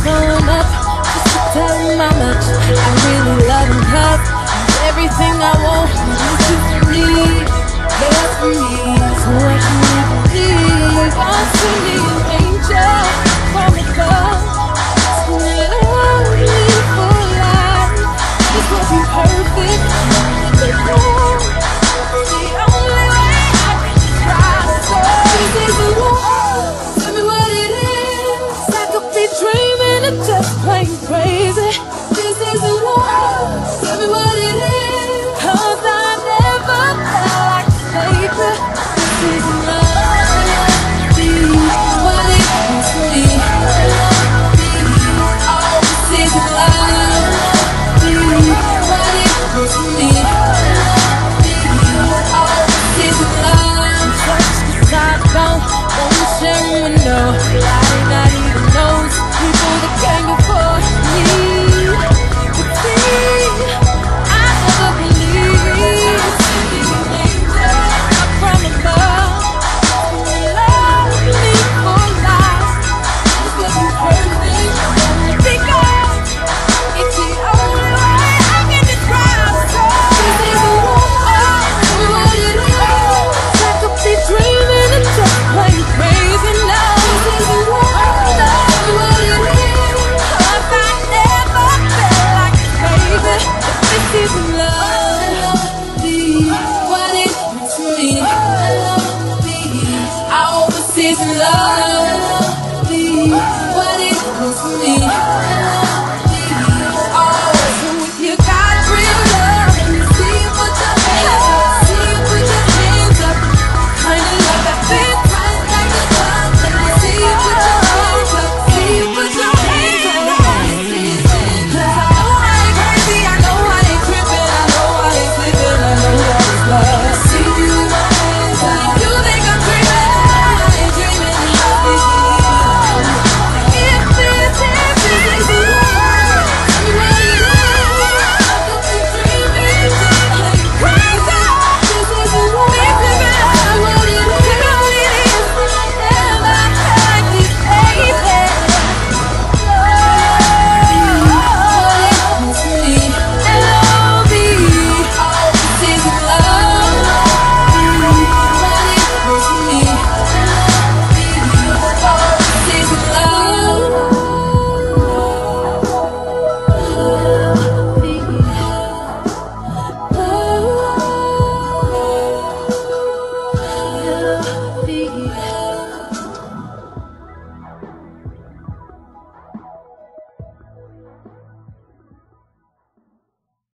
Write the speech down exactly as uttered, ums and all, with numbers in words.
call him up just to tell him how much I really love him, 'cause he's everything I want. This is for me, yeah, for me. So I can believe I still need an angel from above to love me for life. This will be perfect. This love is the only way I can try. So this is the love. Tell me what it is. I could be dreaming and just plain crazy. This is the love. Tell me what it is. 'Cause I never felt like paper. This is love. Be what it means to me. Oh, this is love. Be what it means to me. Oh, this is love. Touch the sidebone, won't share with no. I not even knows people that came before me. But see, I never believed from above. Love me for life. This wasn't perfect because it's the only way I can describe. So this is love. What it is. I could be dreaming and just plain crazy now. This is love. What it is. 'Cause I never felt like crazy. This is love. Be what it means to me. I hope this is love. Be what it means to me.